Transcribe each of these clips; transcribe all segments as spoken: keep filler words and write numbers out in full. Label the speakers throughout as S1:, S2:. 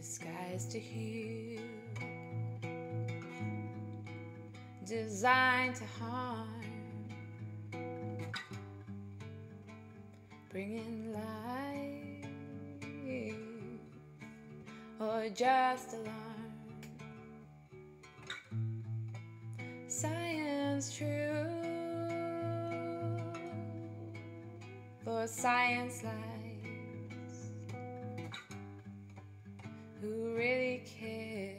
S1: disguised to heal, designed to harm, bringing life or just alarm. Science true, for science lies. Who really cares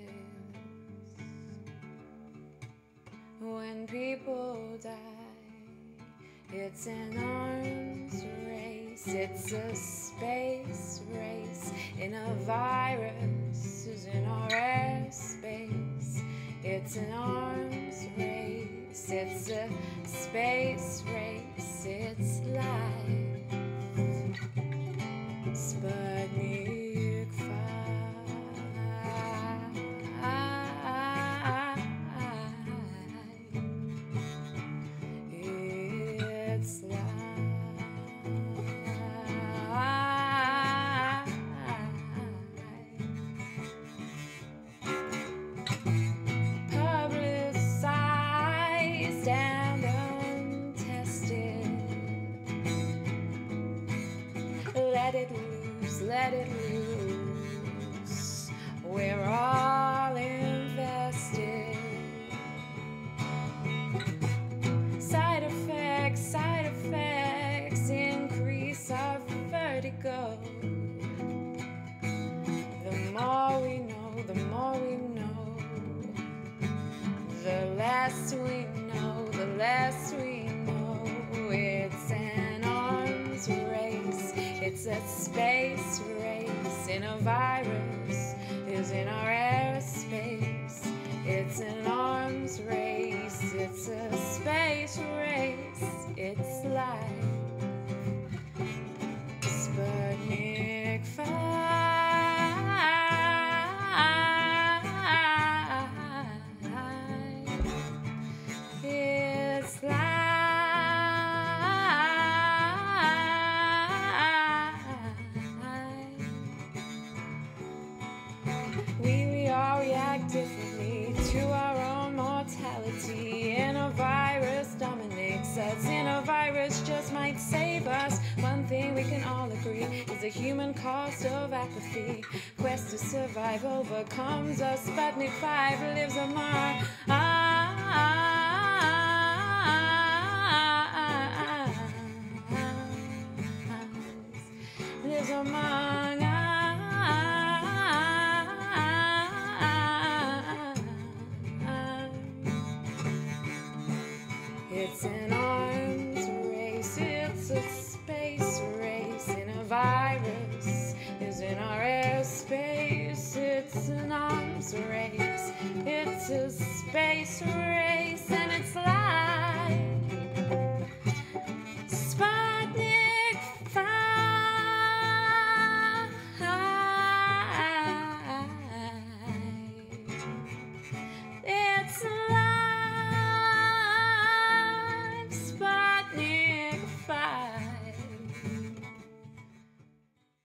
S1: when people die? It's an arms race, it's a space race, in a virus is in our airspace. It's an arms race, it's a space race, it's life. Sputnik V. It's life. Publicized and untested. Let it loose, let it loose. We're all invested. Side effects, side effects increase our vertigo. The more we know, the more we know. The less we know, the less we know. It's an arms race, it's a space race, in a virus is in our airspace. It's an arms race, it's a space race, it's life. Sputnik V. It's life. We, we all react differently to our own mortality. In a virus dominates us, in a virus just might save us. One thing we can all agree is the human cost of apathy. Quest to survive overcomes us. Sputnik V lives among us, lives among us. It's an arms race, it's a space race, in a virus is in our airspace. It's an arms race, it's a space race.